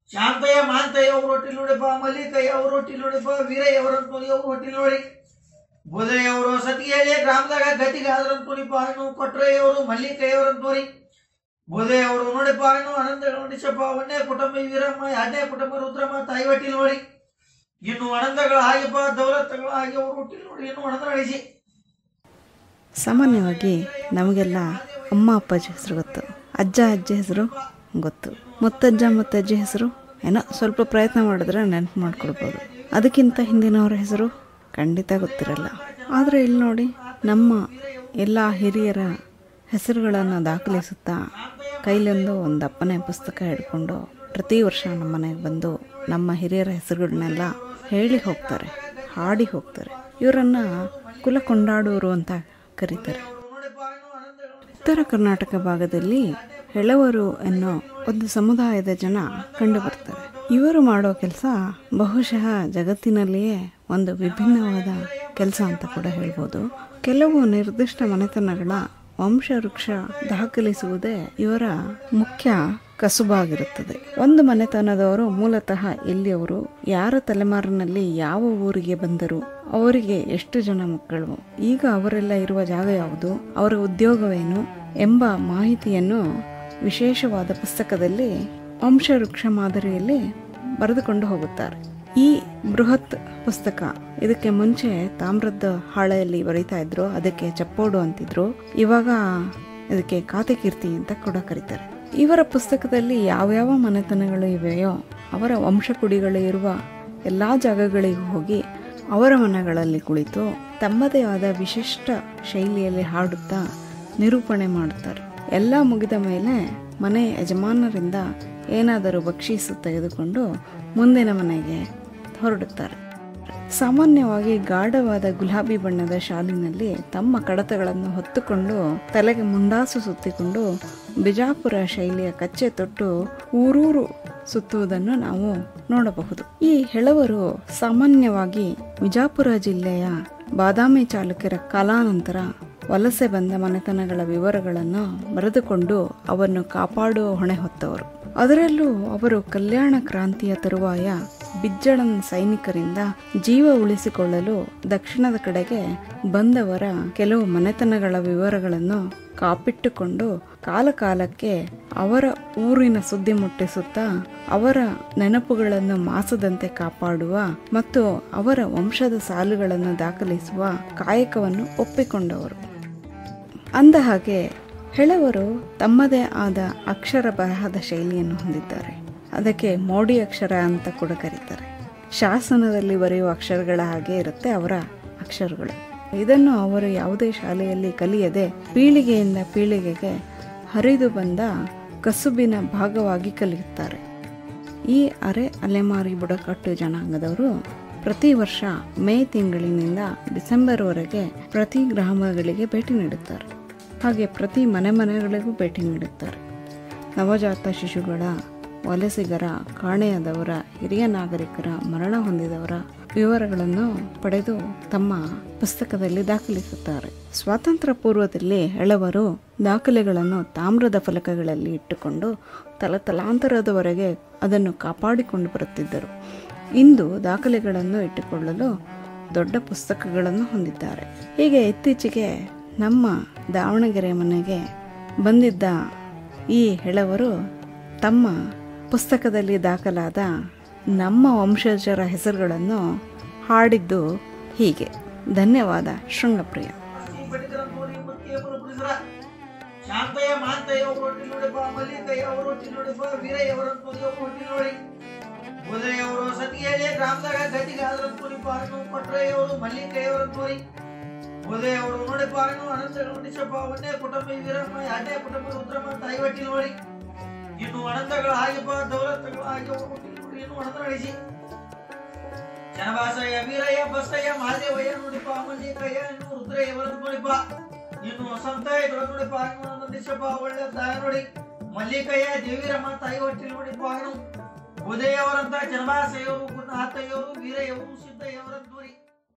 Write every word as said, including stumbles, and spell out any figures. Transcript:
ಶಾಂತಯ್ಯ ಮಾಂತಯ್ಯ ಅವ್ರ ಹೊಟ್ಟಿಲ್ ನೋಡಿಪ್ಪ, ಮಲ್ಲಿಕಯ್ಯ ಅವ್ರ ಹೊಟ್ಟಿಲ್ ನೋಡಿಪ್ಪ, ವೀರಯ್ಯ ಅವರಂತ ನೋಡಿ ಅವ್ರ ಹೊಟ್ಟಿಲ್ ನೋಡಿ, ಬುಧಯ್ಯ ಅವರು ಸತಿಗೆಯಲ್ಲಿ ಗ್ರಾಮದಾಗ ಗತಿಗೆ ಆದ್ರಂತ ನೋಡಿಪ್ಪ, ಇನ್ನು ಕೊಟ್ರಯ್ಯ ಅವರು ಮಲ್ಲಿಕಯ್ಯ ಅವರಂತ ನೋಡಿ, ಬುಧಯ್ಯ ಅವರು ನೋಡಿಪ್ಪ, ಇನ್ನು ಅನಂತ ನೋಡಿಸಪ್ಪ, ಒಂದೇ ಕುಟುಂಬ ವೀರಮ್ಮ, ಎರಡನೇ ಕುಟುಂಬ ರುದ್ರಮ್ಮ ತಾಯಿ ಹೊಟ್ಟಿಲ್ ನೋಡಿ, ಇನ್ನು ಅನಂತಗಳ ಹಾಗೆಪ್ಪ ದೌಲತ್ತಗಳ ಹಾಗೆ ಅವ್ರ ಹೊಟ್ಟಿಲ್ ನೋಡಿ, ಇನ್ನು ಅನಂತ ನಡೆಸಿ. ಸಾಮಾನ್ಯವಾಗಿ ನಮಗೆಲ್ಲ ಅಮ್ಮ ಅಪ್ಪಾಜಿ ಹೆಸರು ಗೊತ್ತು, ಅಜ್ಜ ಅಜ್ಜಿ ಹೆಸರು ಗೊತ್ತು, ಮುತ್ತಜ್ಜ ಮುತ್ತಜ್ಜಿ ಹೆಸರು ಏನೋ ಸ್ವಲ್ಪ ಪ್ರಯತ್ನ ಮಾಡಿದ್ರೆ ನೆನಪು ಮಾಡ್ಕೊಳ್ಬೋದು. ಅದಕ್ಕಿಂತ ಹಿಂದಿನವರ ಹೆಸರು ಖಂಡಿತ ಗೊತ್ತಿರಲ್ಲ. ಆದರೆ ಇಲ್ಲಿ ನೋಡಿ, ನಮ್ಮ ಎಲ್ಲ ಹಿರಿಯರ ಹೆಸರುಗಳನ್ನು ದಾಖಲಿಸುತ್ತಾ ಕೈಲೊಂದು ಒಂದು ಅಪ್ಪನೇ ಪುಸ್ತಕ ಹಿಡ್ಕೊಂಡು ಪ್ರತಿ ವರ್ಷ ನಮ್ಮ ಮನೆಗೆ ಬಂದು ನಮ್ಮ ಹಿರಿಯರ ಹೆಸರುಗಳನ್ನೆಲ್ಲ ಹೇಳಿ ಹೋಗ್ತಾರೆ, ಹಾಡಿ ಹೋಗ್ತಾರೆ. ಇವರನ್ನು ಕುಲ ಕೊಂಡಾಡೋರು ಅಂತ ಕರೀತಾರೆ. ಉತ್ತರ ಕರ್ನಾಟಕ ಭಾಗದಲ್ಲಿ ಹೆಳವರು ಅನ್ನೋ ಒಂದು ಸಮುದಾಯದ ಜನ ಕಂಡು ಬರ್ತಾರೆ. ಇವರು ಮಾಡೋ ಕೆಲಸ ಬಹುಶಃ ಜಗತ್ತಿನಲ್ಲಿಯೇ ಒಂದು ವಿಭಿನ್ನವಾದ ಕೆಲಸ ಅಂತ ಕೂಡ ಹೇಳ್ಬೋದು. ಕೆಲವು ನಿರ್ದಿಷ್ಟ ಮನೆತನಗಳ ವಂಶವೃಕ್ಷ ದಾಖಲಿಸುವುದೇ ಇವರ ಮುಖ್ಯ ಕಸುಬಾಗಿರುತ್ತದೆ. ಒಂದು ಮನೆತನದವರು ಮೂಲತಃ ಎಲ್ಲಿಯವರು, ಯಾರ ತಲೆಮಾರಿನಲ್ಲಿ ಯಾವ ಊರಿಗೆ ಬಂದರು, ಅವರಿಗೆ ಎಷ್ಟು ಜನ ಮಕ್ಕಳು, ಈಗ ಅವರೆಲ್ಲ ಇರುವ ಜಾಗ ಯಾವುದು, ಅವರ ಉದ್ಯೋಗವೇನು ಎಂಬ ಮಾಹಿತಿಯನ್ನು ವಿಶೇಷವಾದ ಪುಸ್ತಕದಲ್ಲಿ ವಂಶವೃಕ್ಷ ಮಾದರಿಯಲ್ಲಿ ಬರೆದುಕೊಂಡು ಹೋಗುತ್ತಾರೆ. ಈ ಬೃಹತ್ ಪುಸ್ತಕ, ಇದಕ್ಕೆ ಮುಂಚೆ ತಾಮ್ರದ ಹಾಳೆಯಲ್ಲಿ ಬರೀತಾ ಇದ್ರು, ಅದಕ್ಕೆ ಚಪ್ಪೋಡು ಅಂತಿದ್ರು, ಇವಾಗ ಇದಕ್ಕೆ ಖಾತೆಕೀರ್ತಿ ಅಂತ ಕೂಡ ಕರೀತಾರೆ. ಇವರ ಪುಸ್ತಕದಲ್ಲಿ ಯಾವ್ಯಾವ ಮನೆತನಗಳು ಇವೆಯೋ ಅವರ ವಂಶಕುಡಿಗಳು ಇರುವ ಎಲ್ಲ ಜಾಗಗಳಿಗೂ ಹೋಗಿ ಅವರ ಮನೆಗಳಲ್ಲಿ ಕುಳಿತು ತಮ್ಮದೇ ಆದ ವಿಶಿಷ್ಟ ಶೈಲಿಯಲ್ಲಿ ಹಾಡುತ್ತಾ ನಿರೂಪಣೆ ಮಾಡುತ್ತಾರೆ. ಎಲ್ಲ ಮುಗಿದ ಮೇಲೆ ಮನೆ ಯಜಮಾನರಿಂದ ಏನಾದರೂ ಬಕ್ಷೀಸು ತೆಗೆದುಕೊಂಡು ಮುಂದಿನ ಮನೆಗೆ ಹೊರಡುತ್ತಾರೆ. ಸಾಮಾನ್ಯವಾಗಿ ಗಾಢವಾದ ಗುಲಾಬಿ ಬಣ್ಣದ ಶಾಲಿನಲ್ಲಿ ತಮ್ಮ ಕಡತಗಳನ್ನು ಹೊತ್ತುಕೊಂಡು ತಲೆಗೆ ಮುಂಡಾಸು ಸುತ್ತಿಕೊಂಡು ಬಿಜಾಪುರ ಶೈಲಿಯ ಕಚ್ಚೆ ತೊಟ್ಟು ಊರೂರು ಸುತ್ತುವುದನ್ನು ನಾವು ನೋಡಬಹುದು. ಈ ಹೆಳವರು ಸಾಮಾನ್ಯವಾಗಿ ವಿಜಾಪುರ ಜಿಲ್ಲೆಯ ಬಾದಾಮಿ ಚಾಲುಕ್ಯರ ಕಾಲಾನಂತರ ವಲಸೆ ಬಂದ ಮನೆತನಗಳ ವಿವರಗಳನ್ನು ಬರೆದುಕೊಂಡು ಅವನ್ನು ಕಾಪಾಡುವ ಹೊಣೆ ಹೊತ್ತವರು. ಅದರಲ್ಲೂ ಅವರು ಕಲ್ಯಾಣ ಕ್ರಾಂತಿಯ ತರುವಾಯ ಬಿಜ್ಜಳನ ಸೈನಿಕರಿಂದ ಜೀವ ಉಳಿಸಿಕೊಳ್ಳಲು ದಕ್ಷಿಣದ ಕಡೆಗೆ ಬಂದವರ ಕೆಲವು ಮನೆತನಗಳ ವಿವರಗಳನ್ನು ಕಾಪಿಟ್ಟುಕೊಂಡು ಕಾಲಕಾಲಕ್ಕೆ ಅವರ ಊರಿನ ಸುದ್ದಿ ಮುಟ್ಟಿಸುತ್ತಾ ಅವರ ನೆನಪುಗಳನ್ನು ಮಾಸದಂತೆ ಕಾಪಾಡುವ ಮತ್ತು ಅವರ ವಂಶದ ಸಾಲುಗಳನ್ನು ದಾಖಲಿಸುವ ಕಾಯಕವನ್ನು ಒಪ್ಪಿಕೊಂಡವರು. ಅಂದ ಹಾಗೆ ಹೆಳವರು ತಮ್ಮದೇ ಆದ ಅಕ್ಷರ ಬರಹದ ಶೈಲಿಯನ್ನು ಹೊಂದಿದ್ದಾರೆ. ಅದಕ್ಕೆ ಮೋಡಿ ಅಕ್ಷರ ಅಂತ ಕೂಡ ಕರೀತಾರೆ. ಶಾಸನದಲ್ಲಿ ಬರೆಯುವ ಅಕ್ಷರಗಳ ಹಾಗೆ ಇರುತ್ತೆ ಅವರ ಅಕ್ಷರಗಳು. ಇದನ್ನು ಅವರು ಯಾವುದೇ ಶಾಲೆಯಲ್ಲಿ ಕಲಿಯದೆ ಪೀಳಿಗೆಯಿಂದ ಪೀಳಿಗೆಗೆ ಹರಿದು ಬಂದ ಕಸುಬಿನ ಭಾಗವಾಗಿ ಕಲಿಯುತ್ತಾರೆ. ಈ ಅರೆ ಅಲೆಮಾರಿ ಬುಡಕಟ್ಟು ಜನಾಂಗದವರು ಪ್ರತಿ ವರ್ಷ ಮೇ ತಿಂಗಳಿನಿಂದ ಡಿಸೆಂಬರ್ವರೆಗೆ ಪ್ರತಿ ಗ್ರಾಮಗಳಿಗೆ ಭೇಟಿ ನೀಡುತ್ತಾರೆ. ಹಾಗೆ ಪ್ರತಿ ಮನೆ ಮನೆಗಳಿಗೂ ಭೇಟಿ ನೀಡುತ್ತಾರೆ. ನವಜಾತ ಶಿಶುಗಳ, ವಲಸಿಗರ, ಕಾಣೆಯಾದವರ, ಹಿರಿಯ ನಾಗರಿಕರ, ಮರಣ ಹೊಂದಿದವರ ವಿವರಗಳನ್ನು ಪಡೆದು ತಮ್ಮ ಪುಸ್ತಕದಲ್ಲಿ ದಾಖಲಿಸುತ್ತಾರೆ. ಸ್ವಾತಂತ್ರ್ಯ ಪೂರ್ವದಲ್ಲಿ ಹೆಳವರು ದಾಖಲೆಗಳನ್ನು ತಾಮ್ರದ ಫಲಕಗಳಲ್ಲಿ ಇಟ್ಟುಕೊಂಡು ತಲತಲಾಂತರದವರೆಗೆ ಅದನ್ನು ಕಾಪಾಡಿಕೊಂಡು ಬರುತ್ತಿದ್ದರು. ಇಂದು ದಾಖಲೆಗಳನ್ನು ಇಟ್ಟುಕೊಳ್ಳಲು ದೊಡ್ಡ ಪುಸ್ತಕಗಳನ್ನು ಹೊಂದಿದ್ದಾರೆ. ಹೀಗೆ ಇತ್ತೀಚೆಗೆ ನಮ್ಮ ದಾವಣಗೆರೆ ಮನೆಗೆ ಬಂದಿದ್ದ ಈ ಹೆಳವರು ತಮ್ಮ ಪುಸ್ತಕದಲ್ಲಿ ದಾಖಲಾದ ನಮ್ಮ ವಂಶಜರ ಹೆಸರುಗಳನ್ನು ಹಾಡಿದ್ದು ಹೀಗೆ. ಧನ್ಯವಾದ. ಶೃಂಗಪ್ರಿಯ. ಶಾಂತಯ್ಯ ಮಾಂತಯ್ಯ ಅವ್ರ ಹೊಟ್ಟಿಲ್ ನೋಡಿಪ್ಪ, ಮಲ್ಲಿಕಯ್ಯ ಅವ್ರ ಹೊಟ್ಟಿಲ್ ನೋಡಿಪ್ಪ, ವೀರಯ್ಯ ಅವರಂತ ನೋಡಿ ಅವ್ರ ಹೊಟ್ಟಿಲ್ ನೋಡಿ, ಬುಧಯ್ಯ ಅವರು ಸತಿಗೆಯಲ್ಲಿ ಗ್ರಾಮದಾಗ ಗತಿಗೆ ಆದ್ರಂತ ನೋಡಿಪ್ಪ, ಇನ್ನು ಕೊಟ್ರಯ್ಯ ಅವರು ಮಲ್ಲಿಕಯ್ಯ ಅವರಂತ ನೋಡಿ, ಬುಧಯ್ಯ ಅವರು ನೋಡಿಪ್ಪ, ಇನ್ನು ಅನಂತ ನೋಡಿಸಪ್ಪ, ಒಂದೇ ಕುಟುಂಬ ವೀರಮ್ಮ, ಎರಡನೇ ಕುಟುಂಬ ರುದ್ರಮ್ಮ ತಾಯಿ ಹೊಟ್ಟಿಲ್ ನೋಡಿ, ಇನ್ನು ಅನಂತಗಳ ಹಾಗೆಪ್ಪ ದೌಲತ್ತಗಳ ಹಾಗೆ ಅವ್ರ ಹೊಟ್ಟಿಲ್ ನೋಡಿ, ಇನ್ನು ಅನಂತ ನಡೆಸಿ. ಜನವಾಸಯ್ಯ, ವೀರಯ್ಯ, ಬಸಯ್ಯ, ಮಾದೇವಯ್ಯ ನೋಡಿಪ್ಪ, ಮಲ್ಲಿಕಯ್ಯ, ಇನ್ನು ರುದ್ರಯ್ಯ ಅವರಂತ ನೋಡಿಪ್ಪ, ಇನ್ನು ಸಂತ ನೋಡಿಪ್ಪ, ಇನ್ನು ನಂದೀಶಪ್ಪ ಒಳ್ಳೆ ದಾಯ ನೋಡಿ, ಮಲ್ಲಿಕಯ್ಯ, ದೇವಿರಮ್ಮ ತಾಯಿ ಹೊಟ್ಟಿಲ್ ನೋಡಿಪ್ಪ, ಇನ್ನು ಬುಧಯ್ಯ ಅವರಂತ ಜನವಾಸಯ್ಯವರು, ಗುಣ ಹಾತಯ್ಯವರು, ವೀರಯ್ಯವರು, ಸಿದ್ದಯ್ಯವರಂತ